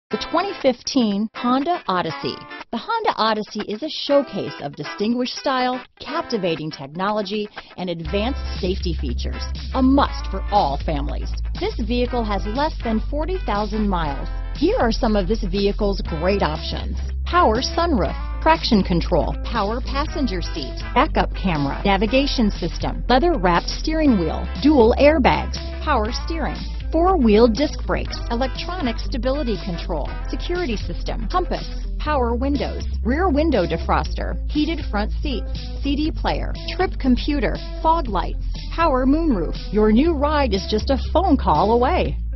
The 2015 Honda Odyssey. The Honda Odyssey is a showcase of distinguished style, captivating technology, and advanced safety features. A must for all families. This vehicle has less than 40,000 miles. Here are some of this vehicle's great options: power sunroof, traction control, power passenger seat, backup camera, navigation system, leather-wrapped steering wheel, dual airbags, power steering, four-wheel disc brakes, electronic stability control, security system, compass, power windows, rear window defroster, heated front seats, CD player, trip computer, fog lights, power moonroof. Your new ride is just a phone call away.